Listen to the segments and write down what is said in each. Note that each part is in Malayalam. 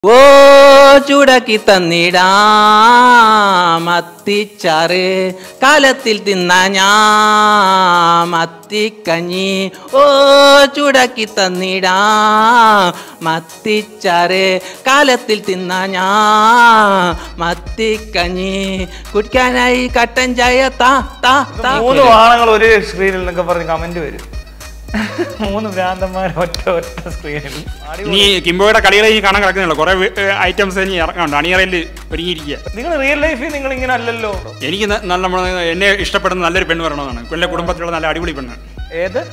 ഓ ചൂടാക്കി തന്നിടാ മത്തിച്ചാറ് കാലത്തിൽ തിന്ന മത്തിക്കഞ്ഞി ഓ ചൂടാക്കി തന്നിടാ മത്തിച്ചാറ് കാലത്തിൽ തിന്ന മത്തിക്കഞ്ഞി കുടിക്കാനായി കട്ടൻ ചായ താ താ താ. മൂന്ന് വാഹനങ്ങൾ ഒരേ സ്ക്രീനിൽ എന്നൊക്കെ പറഞ്ഞ് കമന്റ് വരും. മൂന്ന് ഭ്രാന്തന്മാർ ഒറ്റ സ്ക്രീനിൽ. ഇനി കിംബോയുടെ കളികളെ ഇനി കാണാൻ കിടക്കുന്നില്ല, കുറെ ഐറ്റംസ് ഇനി ഇറങ്ങാണ്ട് അണിയറയിൽ ഒരുങ്ങിയിരിക്കുക. നിങ്ങൾ റിയൽ ലൈഫിൽ നിങ്ങൾ ഇങ്ങനെ അല്ലല്ലോ. എനിക്ക് നല്ല എന്നെ ഇഷ്ടപ്പെടുന്ന നല്ലൊരു പെണ്ണ് വരണമെന്നാണ്. കൊല്ല കുടുംബത്തിലുള്ള നല്ല അടിപൊളി പെണ്ണ്. ഏത്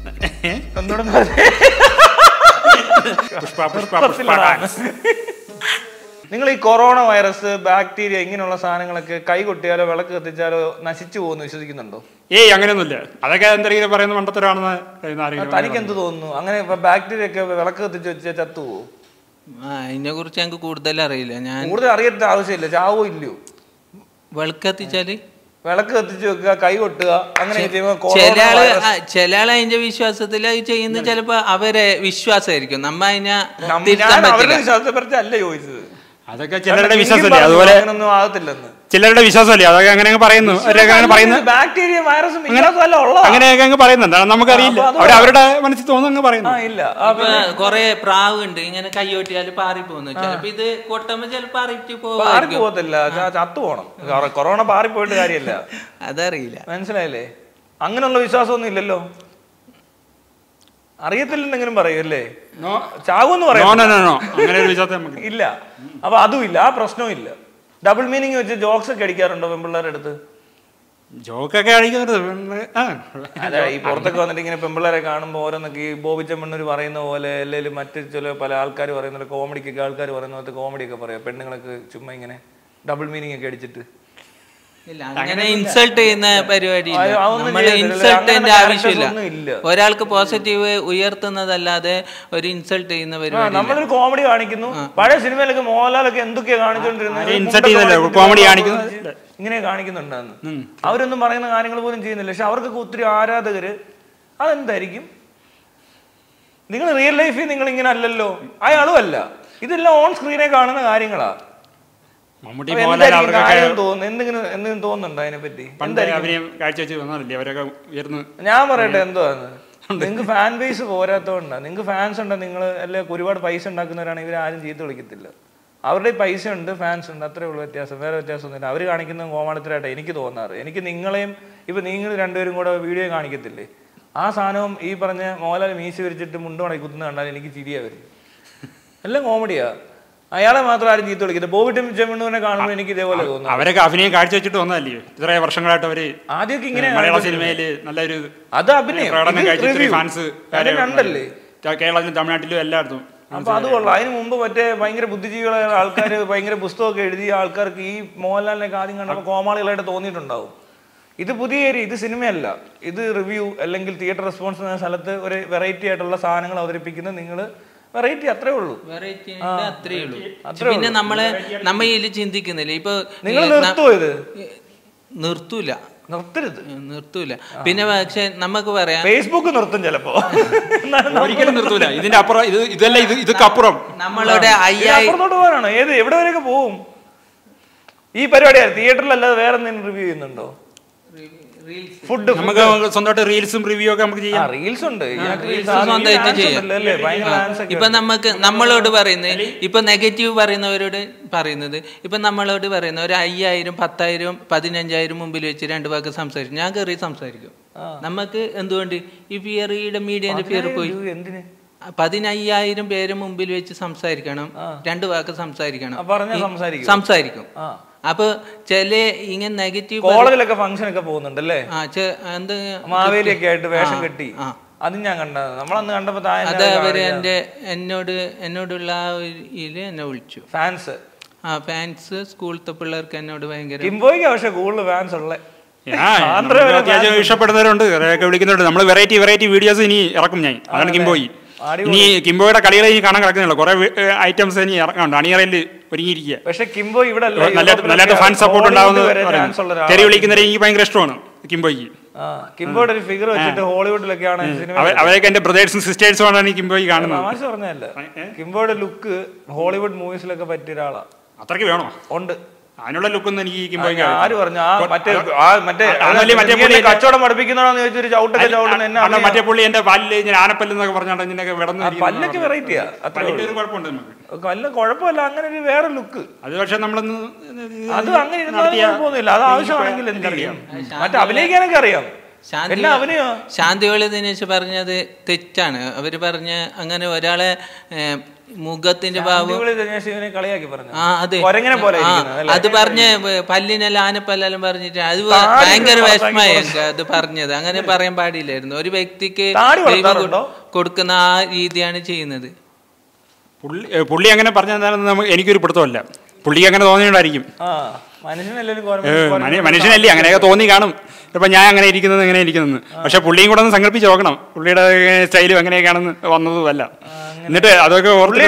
നിങ്ങൾ ഈ കൊറോണ വൈറസ് ബാക്ടീരിയ ഇങ്ങനെയുള്ള സാധനങ്ങളൊക്കെ കൈ കൊട്ടിയാലോ വിളക്ക് കത്തിച്ചാലോ നശിച്ചു പോകുന്നു വിശ്വസിക്കുന്നുണ്ടോ? ഏയ് അങ്ങനെയൊന്നുമില്ല. അതൊക്കെ എന്തെങ്കിലും പറയുന്ന മണ്ടത്തരാണെന്ന്. തനിക്ക് എന്ത് തോന്നുന്നു? അങ്ങനെ ബാക്ടീരിയ ഒക്കെ വിളക്ക് കത്തിച്ച് വെച്ചാൽ ചത്തുപോകുമോ? അതിനെ കുറിച്ച് ഞങ്ങൾക്ക് കൂടുതൽ അറിയില്ല. ഞാൻ കൂടുതൽ അറിയേണ്ട ആവശ്യമില്ല. ചാവോ ഇല്ലയോ? വിളക്ക് കത്തിച്ചാല് വിളക്ക് കത്തിച്ച് വെക്കുക, കൈ കൊട്ടുക, അങ്ങനെ ചില ആള് അതിന്റെ വിശ്വാസത്തിൽ ചെയ്യുന്ന ചിലപ്പോ അവരെ വിശ്വാസമായിരിക്കും. നമ്മ അതിനെ അവരുടെ വിശ്വാസത്തെ പറ്റി അല്ല ചോദിച്ചത്. അതൊക്കെ ചിലരുടെ വിശ്വാസമല്ലേ, അതുപോലെ ആകത്തില്ലെന്ന് ചിലരുടെ വിശ്വാസമല്ലേ, അതൊക്കെ അങ്ങനെ പറയുന്നു. ബാക്ടീരിയ വൈറസും അങ്ങനെയൊക്കെ അങ്ങ് പറയുന്നുണ്ട്, നമുക്കറിയില്ല. അവരുടെ മനസ്സിൽ തോന്നുന്നു പറയുന്നു. ഇല്ല കൊറേ പ്രാവ് ഉണ്ട് ഇങ്ങനെ കൈയോട്ടിയാല് പാറി പോകുന്നു. ചിലപ്പോ ഇത് കൊട്ടുമ്പോ ചിലപ്പോ പോകത്തില്ല, ചത്തു പോണം. കൊറോണ പാറിപ്പോയിട്ട് കാര്യമില്ല. അതറിയില്ല, മനസ്സിലായില്ലേ? അങ്ങനെയുള്ള വിശ്വാസമൊന്നും ഇല്ലല്ലോ. അറിയത്തില്ലെന്നെങ്കിലും പറയൂല്ലേ? ചാവൂന്ന് പറയാം ഇല്ല. അപ്പൊ അതും ഇല്ല, ആ പ്രശ്നവും ഇല്ല. ഡബിൾ മീനിങ് വെച്ച് ജോക്സ് ഒക്കെ അടിക്കാറുണ്ടോ പെമ്പിള്ളേരുടെ അടുത്ത്? ജോക്കൊക്കെ അടിക്കാറുണ്ട്. അതെ, ഈ പുറത്തൊക്കെ വന്നിട്ട് ഇങ്ങനെ പെമ്പിള്ളേരെ കാണുമ്പോൾ ഓരോന്നൊക്കെ ഈ ബോബിച്ചമ്മണ്ണൂർ പറയുന്ന പോലെ അല്ലെങ്കിൽ മറ്റു ചില പല ആൾക്കാർ പറയുന്ന കോമഡിക്കൊക്കെ ആൾക്കാർ പറയുന്ന പോലത്തെ കോമഡിയൊക്കെ പറയാം. പെണ്ണുങ്ങളൊക്കെ ചുമ്മാ ഇങ്ങനെ ഡബിൾ മീനിങ് ഒക്കെ അടിച്ചിട്ട് അങ്ങനെ ഇൻസൾട്ട് ചെയ്യുന്ന പരിപാടി നമ്മൾ ഇൻസൾട്ട് ചെയ്യേണ്ട ആവശ്യമില്ല. ഒരാൾക്ക് പോസിറ്റീവ് ഉയർത്തുന്നതല്ലാതെ ഒരു ഇൻസൾട്ട് ചെയ്യുന്ന പരിപാടി. നമ്മളൊരു കോമഡി കാണിക്കുന്നു. പഴയ സിനിമയിലൊക്കെ മോഹൻലാലൊക്കെ എന്തൊക്കെയാ കാണിച്ചോണ്ടിരുന്നത്, ഇങ്ങനെ കാണിക്കുന്നുണ്ടെന്ന്. അവരൊന്നും പറയുന്ന കാര്യങ്ങൾ പോലും ചെയ്യുന്നില്ല. പക്ഷെ അവർക്കൊക്കെ ഒത്തിരി ആരാധകര്. അതെന്തായിരിക്കും? നിങ്ങൾ റിയൽ ലൈഫിൽ നിങ്ങൾ ഇങ്ങനെ അല്ലല്ലോ, അയാളും അല്ല. ഇതെല്ലാം ഓൺ സ്ക്രീനെ കാണുന്ന കാര്യങ്ങളാ. എന്തെങ്കിലും തോന്നുന്നുണ്ടോ അതിനെപ്പറ്റി? ഞാൻ പറയട്ടെ, എന്തുവാന്ന്, നിങ്ങൾക്ക് ഫാൻ ബേസ് പോരാത്തോണ്ടാ. നിങ്ങൾക്ക് ഫാൻസ് ഉണ്ടോ? നിങ്ങൾ അല്ലെ ഒരുപാട് പൈസ ഉണ്ടാക്കുന്നവരാണെങ്കിൽ ഇവരാരും ചീത്ത വിളിക്കത്തില്ല. അവരുടെ പൈസ ഉണ്ട്, ഫാൻസ് ഉണ്ട്, അത്രേ ഉള്ളൂ വ്യത്യാസം. വേറെ വ്യത്യാസമൊന്നുമില്ല. അവർ കാണിക്കുന്ന കോമാളിത്തരായിട്ടാണ് എനിക്ക് തോന്നാറ്. എനിക്ക് നിങ്ങളെയും ഇപ്പൊ നിങ്ങൾ രണ്ടുപേരും കൂടെ വീഡിയോ കാണിക്കത്തില്ലേ, ആ സാധനവും ഈ പറഞ്ഞ മോഹൻലാൽ മീശ വിരിച്ചിട്ട് മുണ്ടുണക്കി കുത്തുന്ന കണ്ടാൽ എനിക്ക് ചിരിയാ വരും. എല്ലാം കോമഡിയാ. അയാളെ മാത്രം ആരും ചീത്ത വിളിക്കുന്നത്. ബോബിറ്റും ചെമ്മണ്ണൂരിനെ കാണുമ്പോൾ എനിക്ക് ഇതേപോലെ തോന്നുന്നു. അവരൊക്കെ അഭിനയം കാഴ്ചവെച്ചിട്ട് വന്നതല്ലേ ഇത്രയും വർഷങ്ങളായിട്ട്. അവര് ആദ്യമൊക്കെ ഇങ്ങനെ മലയാള സിനിമയില് നല്ലൊരു അത് അഭിനയം ഫാൻസ് കണ്ടല്ലേ, കേരളത്തിലും തമിഴ്നാട്ടിലും എല്ലായിടത്തും. അപ്പൊ അത് കൊള്ളാം. അതിന് മുമ്പ് മറ്റേ ഭയങ്കര ബുദ്ധിജീവികളായ ആൾക്കാർ, ഭയങ്കര പുസ്തകമൊക്കെ എഴുതിയ ആൾക്കാർക്ക് ഈ മോഹൻലാലിനൊക്കെ ആദ്യം കണ്ടപ്പോൾ കോമാളികളായിട്ട് തോന്നിയിട്ടുണ്ടാവും. ഇത് പുതിയ ഏരിയ, ഇത് സിനിമയല്ല, ഇത് റിവ്യൂ അല്ലെങ്കിൽ തിയേറ്റർ റെസ്പോൺസ് എന്ന സ്ഥലത്ത് ഒരു വെറൈറ്റി ആയിട്ടുള്ള സാധനങ്ങൾ അവതരിപ്പിക്കുന്നത്. നിങ്ങൾ വെറൈറ്റി അത്രേ ഉള്ളൂ. അത്രേ ഉള്ളൂ. പിന്നെ നമ്മ ഇതിൽ ചിന്തിക്കുന്നില്ല. ഇപ്പൊ നിങ്ങൾ നിർത്തുമോ? ഇത് നിർത്തൂല, നിർത്തൂല. പിന്നെ പക്ഷെ നമുക്ക് പറയാം, ഫേസ്ബുക്ക് നിർത്തും ചിലപ്പോ, ഒരിക്കലും നിർത്തൂല. ഇതിന്റെ അപ്പുറം ഇതല്ല, ഇതൊക്കെ നമ്മളുടെ അപ്പുറത്തോട്ട് പോകാനാണോ? എവിടെ വരെയൊക്കെ പോവും ഈ പരിപാടിയാ? തിയേറ്ററിലല്ലാതെ വേറെ എന്തെങ്കിലും റിവ്യൂ ചെയ്യുന്നുണ്ടോ? ഫുഡ് നമുക്ക് സ്വന്തമായിട്ട് റീൽസും റിവ്യൂ ഒക്കെ നമുക്ക് ചെയ്യാം. റീൽസ് ഉണ്ട്, സ്വന്തമായിട്ട് ചെയ്യാം. ഇപ്പൊ നമ്മളോട് പറയുന്നത്, ഇപ്പൊ നെഗറ്റീവ് പറയുന്നവരോട് പറയുന്നത്, ഇപ്പൊ നമ്മളോട് പറയുന്ന ഒരു 5000, 10,000, 15,000 മുമ്പിൽ വെച്ച് 2 വാക്ക് സംസാരിക്കും. ഞാൻ കയറി സംസാരിക്കും. നമുക്ക് എന്തുകൊണ്ട് ഈ ഫിയറിയുടെ മീഡിയന്റെ ഫിയർ പോയി? 15,000 പേര് മുമ്പിൽ വെച്ച് സംസാരിക്കണം, 2 വാക്ക് സംസാരിക്കണം, സംസാരിക്കും. അപ്പൊ ചില ഇങ്ങനെ നെഗറ്റീവ് കോളേജിലൊക്കെ ഫംഗ്ഷൻ ഒക്കെ പോകുന്നുണ്ടല്ലേ, മാവേലിയൊക്കെ ആയിട്ട് വേഷം കെട്ടി. അത് ഞാൻ കണ്ടത്, നമ്മളന്ന് കണ്ടപ്പോ അത് അവര് എന്നോടുള്ള എന്നെ വിളിച്ചു. ഫാൻസ് സ്കൂളത്തെ പിള്ളേർക്ക് എന്നോട് ഭയങ്കര. കിംബോയ്ക്ക് പക്ഷെ കൂടുതൽ ഫാൻസ് ഉള്ള അത്യാവശ്യം ഇഷ്ടപ്പെടുന്നവരുണ്ട്, വിളിക്കുന്നുണ്ട്. നമ്മൾ വെറൈറ്റി വീഡിയോസ് ഇനി ഇറക്കും ഞാൻ. അതാണ് കിംബോയി. ഇനി കിംബോയുടെ കളികളെ ഇനി കാണാൻ കിടക്കുന്നില്ല, കുറെ ഐറ്റംസ് ഇനി ഇറങ്ങാണ്ട് അണിയറയിൽ ഒരുങ്ങിയിരിക്കുക. പക്ഷെ കിംബോ ഇവിടെ നല്ലതായിട്ട് ഫാൻ സപ്പോർട്ട് ഉണ്ടാവുന്ന തെറി വിളിക്കുന്നവരെ എനിക്ക് ഭയങ്കര ഇഷ്ടമാണ് കിംബോയ്ക്ക്. കിംബോയുടെ ഒരു ഫിഗർ വെച്ചിട്ട് ഹോളിവുഡിലൊക്കെയാണ് സിനിമ. അവരൊക്കെ എന്റെ ബ്രദേഴ്സും സിസ്റ്റേഴ്സും ആണ് കിംബോയി കാണുന്നത്. തമാശ പറഞ്ഞല്ല, കിംബോയുടെ ലുക്ക് ഹോളിവുഡ് മൂവീസിലൊക്കെ പറ്റിയ ഒരാളാ. അത്രയ്ക്ക് വേണോ? ഉണ്ട്. അതിനുള്ള ലുക്കൊന്നും എനിക്ക് ആര് പറഞ്ഞു? കച്ചവടം പഠിപ്പിക്കുന്നതാണെന്ന് ചോദിച്ചൊരു ചവിട്ടൊക്കെ ചവിട്ടുന്ന മറ്റേ പുള്ളി എന്റെ പല്ല് ഞാൻ ആനപ്പല്ല് എന്നൊക്കെ പറഞ്ഞാൽ പല്ലൊക്കെ വെറൈറ്റിയാ. കുഴപ്പമുണ്ട്, വല്ല കുഴപ്പമില്ല. അങ്ങനെ ഒരു വേറെ ലുക്ക്. അത് പക്ഷെ നമ്മളൊന്ന് അത് അങ്ങനെ ഇരുന്നില്ല. അത് ആവശ്യമാണെങ്കിൽ എന്തറിയാം, മറ്റേ അഭിനയിക്കാനൊക്കെ അറിയാം. ശാന്തിവളി ദിനേശ് പറഞ്ഞത് തെറ്റാണ്. അവര് പറഞ്ഞ അങ്ങനെ ഒരാളെ മുഖത്തിന്റെ ഭാവം അത് പറഞ്ഞ് പല്ലിനെല്ലാം ആനപ്പല്ലെല്ലാം പറഞ്ഞിട്ട് അത് ഭയങ്കര വിഷമായി അത് പറഞ്ഞത്. അങ്ങനെ പറയാൻ പാടില്ലായിരുന്നു. ഒരു വ്യക്തിക്ക് കൊടുക്കുന്ന ആ രീതിയാണ് ചെയ്യുന്നത്. പുള്ളി അങ്ങനെ പറഞ്ഞാൽ എനിക്കൊരു പിടുത്തമല്ല. പുള്ളിക്ക് അങ്ങനെ തോന്നിയോണ്ടായിരിക്കും. മനുഷ്യനല്ലേ, അങ്ങനെയൊക്കെ തോന്നി കാണും. ഇപ്പൊ ഞാൻ അങ്ങനെ ഇരിക്കുന്നത് എങ്ങനെ ഇരിക്കുന്നത്. പക്ഷെ പുള്ളിയും കൂടെ ഒന്ന് സങ്കല്പിച്ച് നോക്കണം, പുള്ളിയുടെ സ്റ്റൈലും എങ്ങനെയൊക്കെയാണെന്ന് വന്നതുമല്ല. എന്നിട്ട് അതൊക്കെ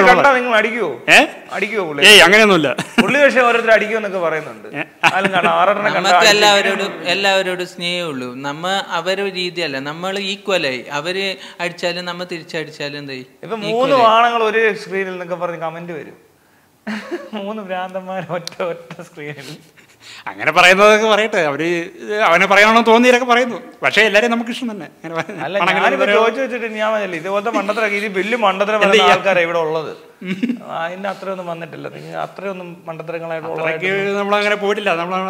ഏയ് അങ്ങനെയൊന്നുമില്ല. പുള്ളി പക്ഷെ ഓരോരുത്തർ അടിക്കുമെന്നൊക്കെ പറയുന്നുണ്ട്. നമുക്ക് എല്ലാവരോടും സ്നേഹമുള്ളൂ. നമ്മ അവരുടെ രീതിയല്ല, നമ്മൾ ഈക്വലായി. അവര് അടിച്ചാലും നമ്മ തിരിച്ചടിച്ചാലും എന്തായി. ഇപ്പൊ 3 ആണുങ്ങൾ ഒരു സ്ക്രീനിൽ എന്നൊക്കെ പറഞ്ഞ് കമന്റ് വരും. 3 ഭ്രാന്തന്മാർ ഒറ്റ സ്ക്രീനിൽ. അങ്ങനെ പറയുന്നതൊക്കെ പറയട്ടെ, അവനെ പറയണമെന്ന് തോന്നിയൊക്കെ പറയുന്നു. പക്ഷെ എല്ലാരും നമുക്ക് ഇഷ്ടം തന്നെ. ചോദിച്ചു വെച്ചിട്ട് ഞാൻ പറഞ്ഞില്ല, ഇതുപോലത്തെ മണ്ടത്തരൊക്കെ ഇത് വലിയ മണ്ടത്തരം പറയുന്ന ആൾക്കാരാണ് ഇവിടെ ഉള്ളത്. അതിന്റെ അത്രയൊന്നും വന്നിട്ടില്ല. നിങ്ങൾ അത്രയൊന്നും മണ്ടത്തരങ്ങളായിട്ട് നമ്മളങ്ങനെ പോയിട്ടില്ല.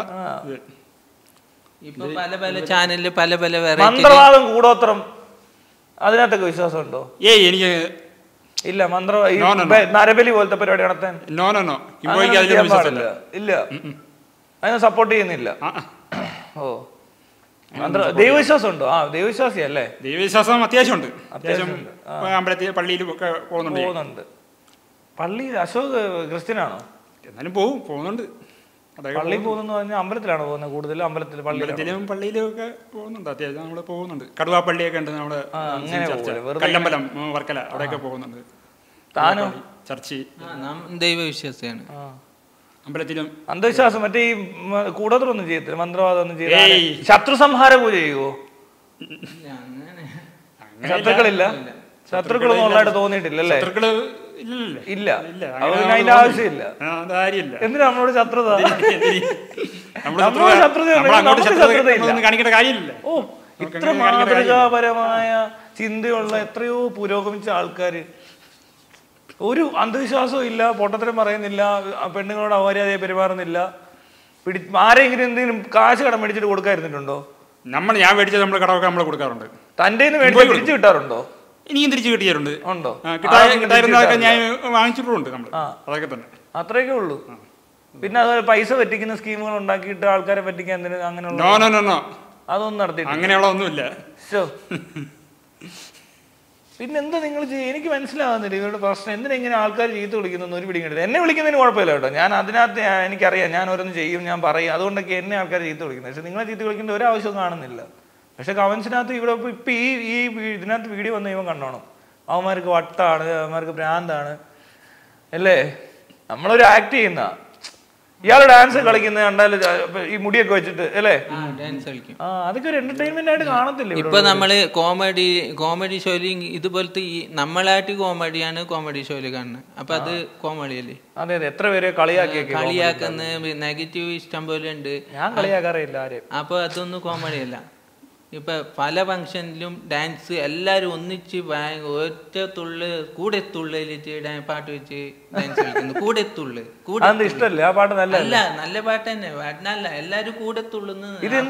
ഇപ്പൊ പല പല ചാനലില് പല പല മന്ത്രവാദം കൂടോത്രം അതിനകത്തൊക്കെ വിശ്വാസമുണ്ടോ? എനിക്ക് ഇല്ല. നരബലി പോലത്തെ പരിപാടി നടത്താൻ ഇല്ല, അതിനെ സപ്പോർട്ട് ചെയ്യുന്നില്ല. ഓ, ദൈവവിശ്വാസം ഉണ്ടോ? ദൈവവിശ്വാസി അല്ലേ? ദൈവവിശ്വാസം അത്യാവശ്യമുണ്ട്. അമ്പലത്തിൽ പള്ളിയിലും ഒക്കെ പോകുന്നുണ്ട്. പള്ളിയിൽ അശോക് ക്രിസ്ത്യനാണോ? എന്നാലും പോകുന്നുണ്ട്. പള്ളിയിൽ പോകുന്നു പറഞ്ഞാൽ അമ്പലത്തിലാണോ പോകുന്നത്? കൂടുതലും അമ്പലത്തിലും പള്ളിയിലും ഒക്കെ പോകുന്നുണ്ട്. അത്യാവശ്യം നമ്മള് പോകുന്നുണ്ട്. കടുവാപ്പള്ളിയൊക്കെ ഉണ്ട് നമ്മുടെ കല്ലമ്പലം, വർക്കല, അവിടെയൊക്കെ പോകുന്നുണ്ട്. താനോ? ചർച്ച് ദൈവവിശ്വാസിയാണ്. അമ്പലത്തിലും അന്ധവിശ്വാസം. മറ്റേ ഈ കൂടോത്രമൊന്നും ചെയ്യത്തില്ല, മന്ത്രവാദം ഒന്നും ചെയ്ത ശത്രു സംഹാര പൂജ ചെയ്യുവോ? ശത്രുക്കളില്ല, ശത്രുക്കളൊന്നും ഉള്ളതായിട്ട് തോന്നിയിട്ടില്ല അല്ലേ? ഇല്ല, അതിന്റെ ആവശ്യമില്ല. എന്തിനാ നമ്മളോട് ശത്രുത? ഓ, ഇത്ര മാതൃകാപരമായ ചിന്തയുള്ള എത്രയോ പുരോഗമിച്ച ആൾക്കാര് ഒരു അന്ധവിശ്വാസവും ഇല്ല, പൊട്ടത്തരം പറയുന്നില്ല, പെണ്ണുങ്ങളോട് അമര്യാദയായി പെരുമാറുന്നില്ല. ആരെങ്കിലും എന്തെങ്കിലും കാശ് കടം മേടിച്ചിട്ട് കൊടുക്കാതിരുന്നിട്ടുണ്ടോ? ഞാൻ മേടിച്ചത് നമ്മൾ കടമൊക്കെ നമ്മൾ കൊടുക്കാറുണ്ട്. തന്റെ മേടിച്ച് തിരിച്ചു കിട്ടാറുണ്ടോ? ഇനിയും തിരിച്ചു കിട്ടിയാറുണ്ട്. ഉണ്ടോ? കിട്ടായിരുന്നതൊക്കെ ഞാൻ വാങ്ങിച്ചിട്ടുണ്ട്. അതൊക്കെ തന്നെ, അത്രയൊക്കെ ഉള്ളൂ. പിന്നെ അത് പൈസ പറ്റിക്കുന്ന സ്കീമുകൾ ഉണ്ടാക്കിയിട്ട് ആൾക്കാരെ പറ്റിക്കാൻ അങ്ങനെയുള്ള അതൊന്നും നടത്തിയിട്ട് അങ്ങനെയുള്ള ഒന്നുമില്ല. പിന്നെന്താ നിങ്ങൾ എനിക്ക് മനസ്സിലാകുന്നില്ല ഇവരുടെ പ്രശ്നം. എന്തിനെങ്ങനെ ആൾക്കാർ ചീത്ത വിളിക്കുന്നു ഒരു പിടിക്കരുത്. എന്നെ വിളിക്കുന്നതിന് കുഴപ്പമില്ല കേട്ടോ, ഞാൻ അതിനകത്ത് എനിക്കറിയാം, ഞാൻ ഓരോന്ന് ചെയ്യും, ഞാൻ പറയും, അതുകൊണ്ടൊക്കെ എന്നെ ആൾക്കാർ ചീത്ത വിളിക്കുന്നത്. പക്ഷെ നിങ്ങളെ ചീത്ത വിളിക്കേണ്ട ഒരാവശ്യവും കാണുന്നില്ല. പക്ഷെ കമൻസിനകത്ത് ഇവിടെ ഇപ്പം ഈ ഇതിനകത്ത് വീഡിയോ വന്ന് ഇവൻ കണ്ടോണം, അവന്മാർക്ക് വട്ടാണ്, അവന്മാർക്ക് ഭ്രാന്താണ് അല്ലേ? നമ്മളൊരു ആക്ട് ചെയ്യുന്ന ഇയാള് ഡാൻസ് കളിക്കുന്നത് കണ്ടാല് ഈ മുടിയൊക്കെ വെച്ചിട്ട് അല്ലേ ഡാൻസ് കളിക്കും. അതൊക്കെ ഒരു എന്റർടൈൻമെന്റ് ആയിട്ട് കാണത്തില്ല. ഇപ്പൊ നമ്മള് കോമഡി ഷോയില് ഇതുപോലത്തെ ഈ നമ്മളായിട്ട് കോമഡിയാണ് കോമഡി ഷോയില് കാണുന്നത്. അപ്പൊ അത് കോമഡി അല്ലേ? അതെ അതെ. എത്ര പേരെ കളിയാക്കുന്ന നെഗറ്റീവ് ഇഷ്ടം പോലെ ഉണ്ട്. ഞാൻ കളിയാക്കാറില്ല ആരെയും. അപ്പൊ അതൊന്നും കോമഡി അല്ല. ഇപ്പൊ പല ഫംഗ്ഷനിലും ഡാൻസ് എല്ലാരും ഒന്നിച്ച് ഒറ്റ തുള്ള് കൂടെ തുള്ളിട്ട് പാട്ട് വെച്ച് ഡാൻസ് കളിക്കുന്നു. കൂടെ തുള്ളു ഇഷ്ടല്ലേ ആ പാട്ട്? നല്ല പാട്ട് തന്നെ, പാട്ടിനല്ല, എല്ലാരും കൂടെ തുള്ളുന്നു.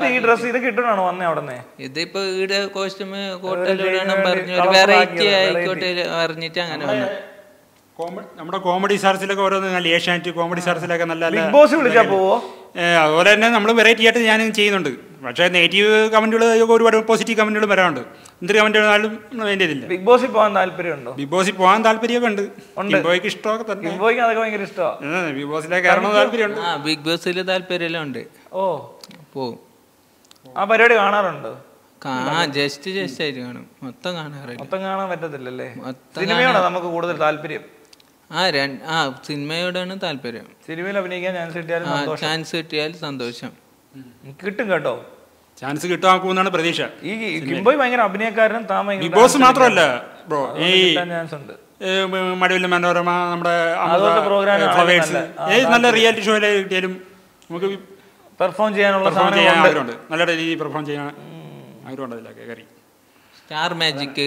ഇതിപ്പോ ഈടെ കോസ്റ്റ്യൂം കോട്ടയിലൂടെ പറഞ്ഞു വെറൈറ്റി ആയിക്കോട്ടെ പറഞ്ഞിട്ട് അങ്ങനെ വന്നു. നമ്മുടെ കോമഡി സ്റ്റാർസിലൊക്കെ ഓരോന്ന് നല്ല ഏഷ്യാനെറ്റ് കോമഡി സ്റ്റാർസിലൊക്കെ നല്ല അതുപോലെ തന്നെ നമ്മൾ വെറൈറ്റി ആയിട്ട് ഞാൻ ചെയ്യുന്നുണ്ട്. പക്ഷേ നെഗറ്റീവ് കമന്റുകൾ ഒരുപാട് പോസിറ്റീവ് കമന്റുകൾ വരാറുണ്ട്. എന്തൊരു കമന്റ് വന്നാലും അതിന്റെ ഇതില്ല. ബിഗ് ബോസിൽ പോകാൻ താല്പര്യമുണ്ടോ? ബിഗ് ബോസിൽ പോകാൻ താല്പര്യമൊക്കെ ഉണ്ട്. ബിഗ് ഇഷ്ടമൊക്കെ തന്നെ. ബിഗ് ബോസിലേക്ക് കയറണം താല്പര്യമുണ്ട്. ബിഗ് ബോസിൽ താല്പര്യം ഉണ്ട്. പോവും. ആ പരിപാടി കാണാറുണ്ട്? ജസ്റ്റ് ആയിട്ട് കാണും. മൊത്തം കാണാറില്ല. മൊത്തം കാണാൻ പറ്റത്തില്ലല്ലേ? സിനിമയോടാ നമുക്ക് കൂടുതൽ താല്പര്യം. സിനിമയോടാണ് താല്പര്യം. സിനിമയിൽ അഭിനയിക്കാൻ ചാൻസ് കിട്ടിയാൽ സന്തോഷം. കിട്ടും കേട്ടോ. ചാൻസ് കിട്ടാമെന്നാണ് പ്രതീക്ഷ. ഈ കിംബോയ് ഭയങ്കര അഭിനയക്കാരനും ബിഗ് ബോസ് മാത്രമല്ല ബ്രോ, ഈ ചാൻസ് ഉണ്ട്. മഴവില്ല മനോരമ, നമ്മുടെ ഫ്ലവേഴ്സ്, നല്ല റിയാലിറ്റി ഷോയിലെ കിട്ടിയാലും നമുക്ക് പെർഫോം ചെയ്യാനുള്ള ആഗ്രഹമുണ്ട്. നല്ല രീതിയിൽ പെർഫോം ചെയ്യാൻ ആഗ്രഹമുണ്ട്. അതിലൊക്കെ കയറി Star Magic,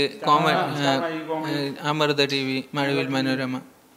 Amrita TV, Mazhavil Manorama,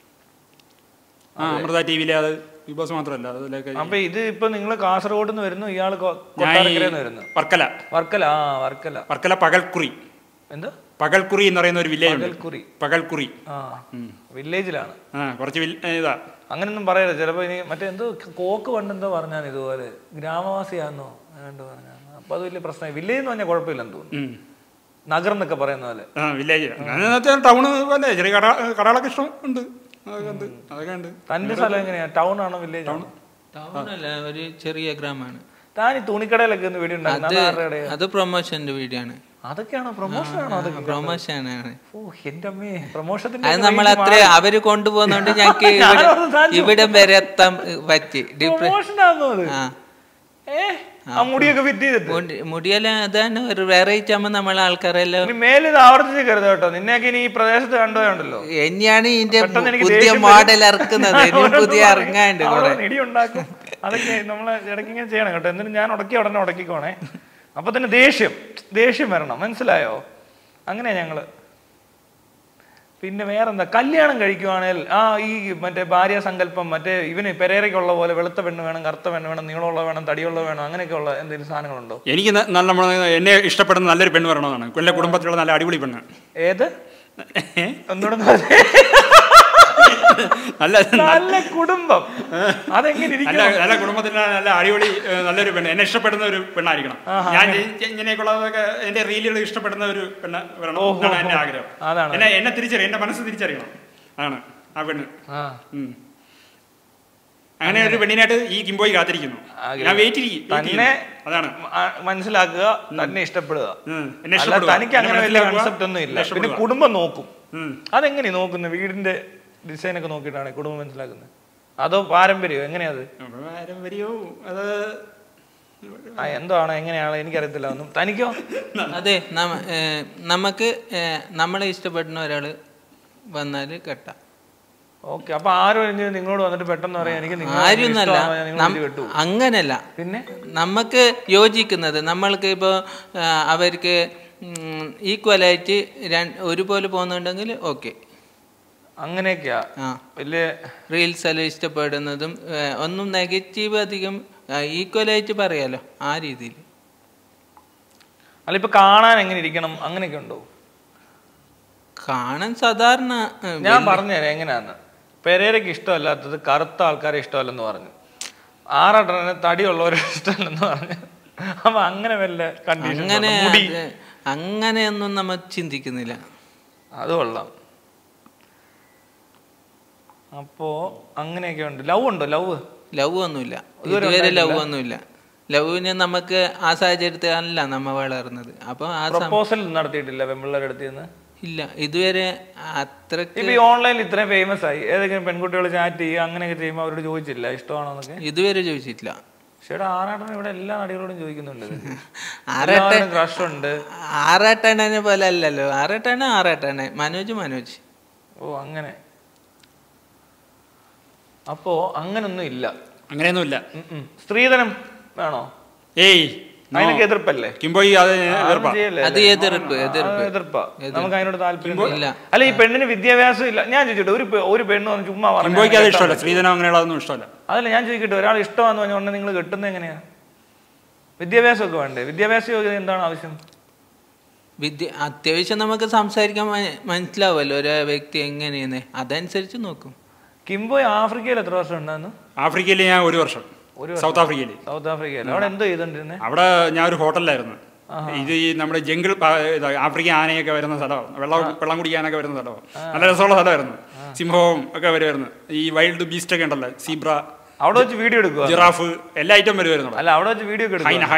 Amrita TVയിലെ അത് ബിഗ് ബോസ് മാത്രമല്ല അതിലൊക്കെ. അപ്പൊ ഇത് ഇപ്പൊ നിങ്ങൾ കാസർഗോഡ് നിന്ന് വരുന്നു, ഇയാള് കൊട്ടാരക്കരയിൽ വരുന്നു. വർക്കല. വർക്കല, വർക്കല, വർക്കല പകൽക്കുറി. എന്താ പകൽക്കുറി എന്ന് പറയുന്ന ഒരു വില്ലേജ് ഉണ്ട്. പകൽക്കുറി വില്ലേജിലാണ്. കുറച്ച് ഇതാ അങ്ങനൊന്നും പറയരുത്. ചിലപ്പോ ഇനി മറ്റേ എന്തോ കോക്ക് പണ്ടെന്തോ പറഞ്ഞാൽ ഇതുപോലെ ഗ്രാമവാസിയാന്നോ അങ്ങോട്ട് പറഞ്ഞ, അപ്പൊ അത് വലിയ പ്രശ്നമായി. വില്ലേജ് എന്ന് പറഞ്ഞാൽ കുഴപ്പമില്ലെന്ന് തോന്നുന്നു. നഗരം എന്നൊക്കെ പറയുന്ന പോലെ വില്ലേജ്. ടൗണ് പോലെ ചെറിയ കടകളൊക്കെ ഇഷ്ടം ഉണ്ട്. അതൊക്കെ ഉണ്ട്. തന്റെ സ്ഥലം എങ്ങനെയാ? ടൗൺ ആണോ വില്ലേജ് ആണോ? ടൗൺ അല്ല, ഒരു ചെറിയ ഗ്രാമമാണ്. താൻ ഈ തുണിക്കടയിലൊക്കെ ഒന്ന് വീഡിയോ ഉണ്ടാക്കുന്നത് അത് പ്രൊമോഷന്റെ വീഡിയോ ആണ്. അതൊക്കെയാണോ പ്രൊമോഷൻ ആണോ? അതൊക്കെ പ്രൊമോഷൻ ആണ്. ഓ എന്റെ അമ്മേ, പ്രൊമോഷൻ അത് നമ്മൾ അത്ര അവര് കൊണ്ടുപോകുന്നോണ്ട് ഞങ്ങക്ക് ഇവിടെ വരെ എത്താൻ പറ്റി. പ്രൊമോഷൻ ആണോ അത്? മുടിയൊക്കെ ഫിറ്റ് ചെയ്തിട്ട് മുടിയെല്ലാം അതാണ് ഒരു വെറൈറ്റി ആകുമ്പോ നമ്മളെ ആൾക്കാരെല്ലാം മേലെ ആവർത്തിച്ച് കരുത് കേട്ടോ. നിന്നെയൊക്കെ ഇനി ഈ പ്രദേശത്ത് കണ്ടുപോയുണ്ടല്ലോ. എന്നെയാണ് ഇതിന്റെ പുതിയ മോഡൽ ഇറക്കുന്നത്. പുതിയ ഇറങ്ങാണ്ട് ഇടി ഉണ്ടാക്കും. അതൊക്കെ നമ്മള് ഇടയ്ക്ക് ഇങ്ങനെ ചെയ്യണം കേട്ടോ. എന്നിട്ട് ഞാൻ ഉടക്കി ഉടനെ ഉടക്കിക്കോണേ. അപ്പൊ തന്നെ ദേഷ്യം വരണം, മനസ്സിലായോ? അങ്ങനെയാ ഞങ്ങള്. പിന്നെ വേറെന്താ, കല്യാണം കഴിക്കുവാണെങ്കിൽ ഈ മറ്റേ ഭാര്യ സങ്കല്പം, മറ്റേ ഇവന് പെരേരയ്ക്കുള്ള പോലെ വെളുത്ത പെണ്ണ് വേണം, കറുത്ത പെണ്ണ് വേണം, നീളമുള്ള വേണം, തടിയുള്ള വേണം, അങ്ങനെയൊക്കെ ഉള്ള എന്തെങ്കിലും സാധനങ്ങളുണ്ടോ? എനിക്ക് എന്നെ ഇഷ്ടപ്പെടുന്ന നല്ലൊരു പെണ്ണ് വരണമെന്നാണ്. കൊല്ല കുടുംബത്തിലുള്ള നല്ല അടിപൊളി പെണ്ണ്. ഏത് ഒന്നുകൂടെ നല്ല കുടുംബം? അതെങ്ങനെ? നല്ല കുടുംബത്തിലുള്ള നല്ല അടിപൊളി നല്ലൊരു പെണ്ണ്, എന്നെ ഇഷ്ടപ്പെടുന്ന ഒരു പെണ്ണായിരിക്കണം. ഞാൻ ഇങ്ങനെയൊക്കെയുള്ളതൊക്കെ എന്റെ റീലുകൾ ഇഷ്ടപ്പെടുന്ന ഒരു പെണ്ണ് വരണം എന്നാണ് എന്റെ ആഗ്രഹം. എന്നെ തിരിച്ചറിയണം, എന്റെ മനസ്സ് തിരിച്ചറിയണം. ആണ് ആ പെണ്ണ്. അങ്ങനെ ഒരു പെണ്ണിനായിട്ട് ഈ കിംബോയ് കാത്തിരിക്കുന്നു. ഞാൻ വെയിറ്റ് ചെയ്യും. അതാണ് മനസ്സിലാക്കുക, തന്നെ ഇഷ്ടപ്പെടുക. തനിക്ക് അങ്ങനെ വലിയ കൺസെപ്റ്റ് ഒന്നും ഇല്ല. പിന്നെ കുടുംബം നോക്കും. അതെങ്ങനെയാ നോക്കുന്നത്? വീടിന്റെ ഡിസൈനൊക്കെ നോക്കിയിട്ടാണ് കുടുംബം മനസ്സിലാക്കുന്നത്? അതോ പാരമ്പര്യമോ? എങ്ങനെയാത്? പാരമ്പര്യമോ അത് എന്താണ്, എങ്ങനെയാണ് എനിക്കറിയത്തില്ല ഒന്നും. തനിക്കോ? അതെ, നമുക്ക് നമ്മളെ ഇഷ്ടപ്പെടുന്ന ഒരാള് വന്നാല് കെട്ടാം. ഓക്കെ. അപ്പൊ ആരും നിങ്ങളോട് വന്നിട്ട് പെട്ടെന്ന് പറയാം എനിക്ക് ആരുന്നല്ല, അങ്ങനല്ല. പിന്നെ നമുക്ക് യോജിക്കുന്നത്, നമ്മൾക്ക് ഇപ്പൊ അവർക്ക് ഈക്വലായിട്ട് ഒരുപോലെ പോകുന്നുണ്ടെങ്കിൽ ഓക്കെ. അങ്ങനെയൊക്കെയാ വലിയ റീൽസ് എല്ലാം ഇഷ്ടപ്പെടുന്നതും ഒന്നും നെഗറ്റീവ് അധികം ഈക്വലായിട്ട് പറയാലോ, ആ രീതിയിൽ. അല്ല ഇപ്പൊ കാണാൻ എങ്ങനെ ഇരിക്കണം അങ്ങനെയൊക്കെ ഉണ്ടോ? കാണാൻ സാധാരണ ഞാൻ പറഞ്ഞുതരാം എങ്ങനെയാന്ന്. പെരേരയ്ക്ക് ഇഷ്ടമല്ലാത്തത് കറുത്ത ആൾക്കാരെ ഇഷ്ടമല്ലെന്ന് പറഞ്ഞു, ആറാട്ടനെ തടിയുള്ളവരെ ഇഷ്ടമല്ലെന്ന് പറഞ്ഞു. അപ്പൊ അങ്ങനെ വല്ല കണ്ടീഷൻ? അങ്ങനെയൊന്നും നമ്മൾ ചിന്തിക്കുന്നില്ല. അത് കൊള്ളാം. അപ്പോ അങ്ങനെയൊക്കെ ഉണ്ട്. ലവ് ഉണ്ടോ? ലവ് ഒന്നുമില്ല, ഇതുവരെ ലവ് ഒന്നുമില്ല. ലവിന് നമുക്ക് ആ സാഹചര്യത്തിലല്ല നമ്മ വളർന്നത്. അപ്പൊ പ്രപ്പോസൽ നടത്തിയിട്ടില്ല പെൺപിള്ളേരുടെ അടുത്ത്? ഇല്ല, ഇതുവരെ അത്രക്ക്. ഇപ്പൊ ഈ ഓൺലൈനിൽ ഇത്രയും ഫേമസ് ആയി, ഏതെങ്കിലും പെൺകുട്ടികൾ ചാറ്റ് ചെയ്യുക അങ്ങനെയൊക്കെ ചെയ്യുമ്പോൾ അവരോട് ചോദിച്ചില്ല ഇഷ്ടമാണോ എന്നൊക്കെ? ഇതുവരെ ചോദിച്ചിട്ടില്ല. പക്ഷേ ആറാട്ടൻ ഇവിടെ എല്ലാ നടികളോടും ചോദിക്കുന്നുണ്ട്. ക്രഷ് ഉണ്ട്. ആറാട്ടനെ പോലെ അല്ലല്ലോ. ആറാട്ടനെ മനോജ്. ഓ അങ്ങനെ. അപ്പോ അങ്ങനൊന്നും ഇല്ല. അങ്ങനെയൊന്നുമില്ല. സ്ത്രീധനം വേണോ? ഏയ്, അതിനൊക്കെ എതിർപ്പല്ലേ കിംബോയ്? അത് എതിർപ്പാ. നമുക്ക് അതിനോട് താല്പര്യം ഇല്ല. അല്ല ഈ പെണ്ണിന് വിദ്യാഭ്യാസം ഇല്ല. ഞാൻ ചോദിച്ചിട്ട് ഒരു പെണ്ണ് വന്ന് ചുമ്മാ ഇഷ്ടമല്ല സ്ത്രീധനം, അങ്ങനെയുള്ളതൊന്നും ഇഷ്ടമല്ല. അതല്ല ഞാൻ ചോദിക്കട്ടെ, ഒരാൾ ഇഷ്ടമാന്ന് പറഞ്ഞുകൊണ്ട് നിങ്ങൾ കെട്ടുന്നത് എങ്ങനെയാ? വിദ്യാഭ്യാസം ഒക്കെ വേണ്ടേ? വിദ്യാഭ്യാസ യോഗ്യത എന്താണ് ആവശ്യം? അത്യാവശ്യം നമുക്ക് സംസാരിക്കാൻ മനസ്സിലാവുമല്ലോ ഒരു വ്യക്തി എങ്ങനെയെന്ന്, അതനുസരിച്ച് നോക്കും. കിംബോയ് ആഫ്രിക്കയിൽ എത്ര വർഷം ഉണ്ടായിരുന്നു? ആഫ്രിക്കയിൽ ഞാൻ 1 വർഷം. സൗത്ത് ആഫ്രിക്കയിൽ. അവിടെ എന്തോ ചെയ്തോണ്ടിരുന്നേ? അവിടെ ഞാൻ ഒരു ഹോട്ടലിലായിരുന്നു. ഇത് ഈ നമ്മുടെ ജംഗിൾ ആഫ്രിക്കൻ ആനയൊക്കെ വരുന്ന സ്ഥലമാണ്, വെള്ളം കുടിക്കാനൊക്കെ വരുന്ന സ്ഥലമാണ്. നല്ല രസമുള്ള സ്ഥലമായിരുന്നു. സിംഹവും ഒക്കെ വരുമായിരുന്നു. ഈ വൈൽഡ് ബീസ്റ്റ് ഒക്കെ ഉണ്ടല്ലോ, സീബ്ര, അവിടെ വെച്ച് വീഡിയോ എടുക്കുക, ജിറാഫ്, എല്ലാ ഐറ്റം വരുമായിരുന്നു. അല്ല അവിടെ വെച്ച് വീഡിയോ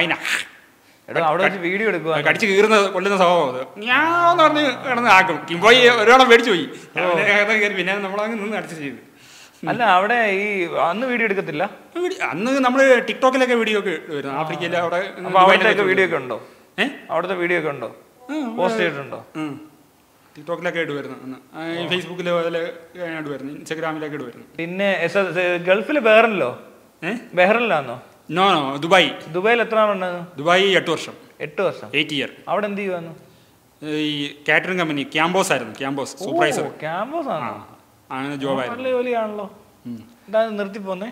വീഡിയോ എടുക്കുക, കടിച്ച് കൊല്ലുന്ന സ്വഭാവം അത്. ഞാൻ പറഞ്ഞ് കിടന്ന് ആക്കും. കിംബോയ് ഒരാളെ മേടിച്ചു പോയി, പിന്നെ നമ്മളങ്ങ് നിന്ന് അടിച്ച് ചെയ്തു. അല്ല അവിടെ ഈ അന്ന് വീഡിയോ എടുക്കത്തില്ല? അന്ന് നമ്മള് ടിക്ടോക്കിലൊക്കെ വീഡിയോ ഒക്കെ വരുന്നു. ആഫ്രിക്കയിലെ അവിടെ അവിടുത്തെ വീഡിയോ ഒക്കെ ഉണ്ടോ? അവിടുത്തെ വീഡിയോ ഒക്കെ ഉണ്ടോ? പോസ്റ്റ് ചെയ്തിട്ടുണ്ടോ? ടിക്ടോക്കിലൊക്കെ ഇടുമായിരുന്നു അന്ന്. ഫേസ്ബുക്കിലോ ഇടുമായിരുന്നു, ഇൻസ്റ്റാഗ്രാമിലൊക്കെ ഇടുമായിരുന്നു. പിന്നെ ഗൾഫില് ബഹ്റിനിലോ? ബഹ്റിനിലാണോ? No no, Dubai. ദുബായിൽ എത്ര നാളുണ്ടായിരുന്നു? ദുബായ് 8 വർഷം. 8 വർഷം, 8 ഇയർ. അവിടെ എന്ത് ചെയ്യുവാന്ന്? ഈ കാറ്ററിംഗ് കമ്പനി ക്യാമ്പോസ് ആയിരുന്നു. Campos supervisor. ക്യാമ്പോസ് ആണോ? അങ്ങനെ ജോബായിരുന്നു. നല്ല ജോലിയാണല്ലോ. എന്താ നിർത്തി പോന്നേ?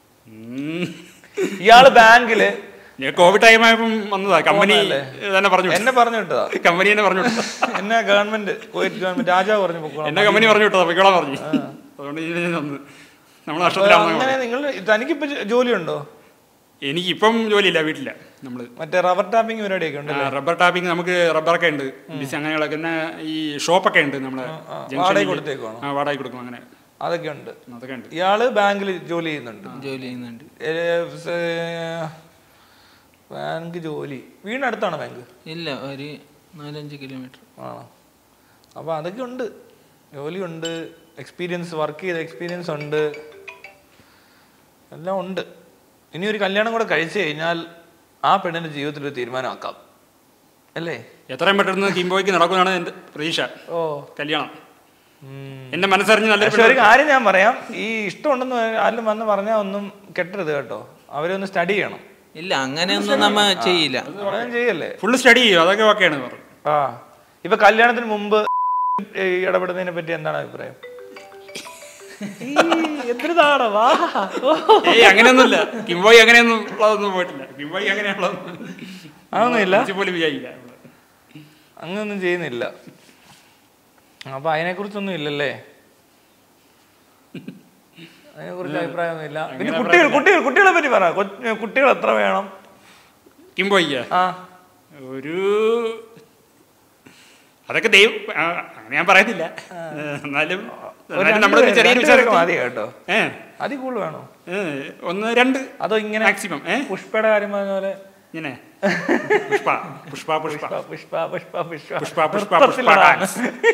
ഇയാള് ബാങ്കില് കോവിഡ് ടൈം ആയപ്പം വന്നതാ. കമ്പനി തന്നെ പറഞ്ഞു, എന്നെ പറഞ്ഞു വിട്ടതാ. കമ്പനി തന്നെ പറഞ്ഞു വിട്ടതാ. എന്നെ ഗവൺമെന്റ് ഗവൺമെന്റ് രാജാവ് പറഞ്ഞു എന്നെ കമ്പനി പറഞ്ഞു വിട്ടതാ, പൊയ്ക്കോളാൻ പറഞ്ഞു. അതുകൊണ്ട് നമ്മൾ അങ്ങനെ നിങ്ങൾ തനിക്കിപ്പോ ജോലിയുണ്ടോ? എനിക്കിപ്പം ജോലിയില്ല, വീട്ടില്ല. നമ്മള് മറ്റേ റബ്ബർ ടാപ്പിംഗ് പരിപാടിയൊക്കെ ഉണ്ട്. റബ്ബർ ടാപ്പിംഗ് നമുക്ക് റബ്ബറൊക്കെ ഉണ്ട്, അങ്ങനെയുള്ളൊക്കെ. പിന്നെ ഈ ഷോപ്പൊക്കെ ഉണ്ട് നമ്മളെ വാടക കൊടുത്തേക്കാണോ? വാടക കൊടുക്കും, അങ്ങനെ അതൊക്കെ ഉണ്ട്. അതൊക്കെ ഉണ്ട്. ഇയാള് ബാങ്കിൽ ജോലി ചെയ്യുന്നുണ്ട്. ബാങ്ക് ജോലി വീടിനടുത്താണോ ബാങ്ക്? ഇല്ല, ഒരു 4-5 കിലോമീറ്റർ. ആണോ? അപ്പൊ അതൊക്കെ ഉണ്ട്, ജോലിയുണ്ട്, എക്സ്പീരിയൻസ്, വർക്ക് ചെയ്ത എക്സ്പീരിയൻസ് ഉണ്ട്, എല്ലാം ഉണ്ട്. ഇനി ഒരു കല്യാണം കൂടെ കഴിച്ചു കഴിഞ്ഞാൽ ആ പെണ്ണിന്റെ ജീവിതത്തിൽ ഒരു തീരുമാനമാക്കാം, അല്ലേ? എത്രയും പെട്ടെന്ന് കിംബോയ്ക്ക് നടക്കുന്നതാണ് എന്റെ പ്രതീക്ഷ. കല്യാണം എന്റെ മനസ്സറിഞ്ഞ് നല്ല. പക്ഷെ ഒരു കാര്യം ഞാൻ പറയാം, ഈ ഇഷ്ടമുണ്ടെന്ന് ആരും വന്ന് പറഞ്ഞാൽ ഒന്നും കെട്ടരുത് കേട്ടോ. അവരൊന്ന് സ്റ്റഡി ചെയ്യണം. ഇല്ല, അങ്ങനെയൊന്നും നമ്മ ചെയ്യില്ല. ചെയ്യല്ലേ, ഫുള്ള് സ്റ്റഡി ചെയ്യും, അതൊക്കെ ഓക്കെയാണ്. ഇപ്പൊ കല്യാണത്തിന് മുമ്പ് ഇടപെടുന്നതിനെ പറ്റി എന്താണ് അഭിപ്രായം? അങ്ങനെയൊന്നുമില്ല, കിംബോയ് അങ്ങനെയൊന്നും ഉള്ളതൊന്നും പോയിട്ടില്ല. കിംബോയ് അങ്ങനെയുള്ളത് അതൊന്നുമില്ല, വിചാരിക്കില്ല, അങ്ങനൊന്നും ചെയ്യുന്നില്ല. അപ്പൊ അതിനെ കുറിച്ചൊന്നും ഇല്ലല്ലേ, അതിനെ കുറിച്ച് അഭിപ്രായമൊന്നുമില്ല. പിന്നെ കുട്ടികളെ പറ്റി പറ. കുട്ടികൾ എത്ര വേണം കിംബോയ്ക്ക്? ഒരു അതൊക്കെ ദൈവം, അങ്ങനെ ഞാൻ പറയുന്നില്ല. എന്നാലും നമ്മളൊരു ചെറിയൊരു മതി കേട്ടോ. അതി കൂടുതൽ വേണോ? 1-2. അതോ ഇങ്ങനെ മാക്സിമം. പുഷ്പയുടെ കാര്യം പറഞ്ഞ പോലെ ഇങ്ങനെ പുഷ്പ പുഷ്പ പുഷ്പ പുഷ്പ പുഷ്പ പുഷ്പ പുഷ്പ പുഷ്പ.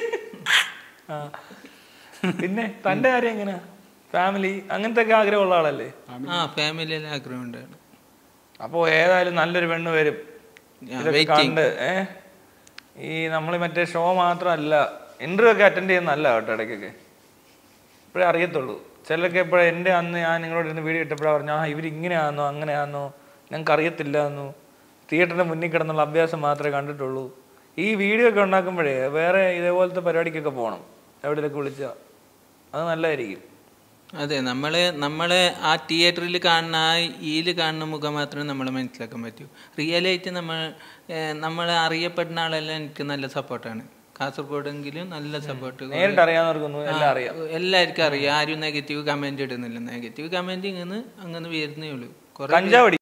പിന്നെ തന്റെ കാര്യം എങ്ങനെയാ? ഫാമിലി അങ്ങനത്തെ ഒക്കെ ആഗ്രഹമുള്ള ആളല്ലേ? ഫാമിലിയിലെ ആഗ്രഹമുണ്ട്. അപ്പോ ഏതായാലും നല്ലൊരു പെണ്ണ് വരും. കണ്ട് ഈ നമ്മൾ മറ്റേ ഷോ മാത്രമല്ല, ഇന്റർവ്യൂ ഒക്കെ അറ്റൻഡ് ചെയ്യുന്നല്ല കേട്ടോ. ഇടയ്ക്കൊക്കെ ഇപ്പോഴേ അറിയത്തുള്ളൂ. ചിലരൊക്കെ എപ്പോഴും എൻ്റെ അന്ന് ഞാൻ നിങ്ങളോട് ഇരുന്ന് വീഡിയോ ഇട്ടപ്പോഴാണ് പറഞ്ഞു, ഇവരിങ്ങനെയാണെന്നോ അങ്ങനെയാണെന്നോ ഞങ്ങൾക്ക് അറിയത്തില്ലാന്നോ, തിയേറ്ററിൻ്റെ മുന്നിൽ കിടന്നുള്ള അഭ്യാസം മാത്രമേ കണ്ടിട്ടുള്ളൂ. ഈ വീഡിയോ ഒക്കെ ഉണ്ടാക്കുമ്പോഴേ വേറെ ഇതേപോലത്തെ പരിപാടിക്കൊക്കെ പോകണം, എവിടെയൊക്കെ വിളിച്ചാൽ അത് നല്ലതായിരിക്കും. അതെ, നമ്മള് ആ തിയേറ്ററിൽ കാണുന്ന ആ ഇതിൽ കാണുന്ന മുഖം മാത്രമേ നമ്മൾ മനസ്സിലാക്കാൻ പറ്റൂ. റിയലായിട്ട് നമ്മൾ അറിയപ്പെടുന്ന ആളെല്ലാം എനിക്ക് നല്ല സപ്പോർട്ടാണ്. കാസർഗോഡെങ്കിലും നല്ല സപ്പോർട്ട്. നേരിട്ട് അറിയാവുന്നവർക്കൊന്നും എല്ലാവർക്കും അറിയാം. ആരും നെഗറ്റീവ് കമന്റ് ഇടുന്നില്ല. നെഗറ്റീവ് കമന്റ് അങ്ങനെ വരുന്നേ ഉള്ളൂ.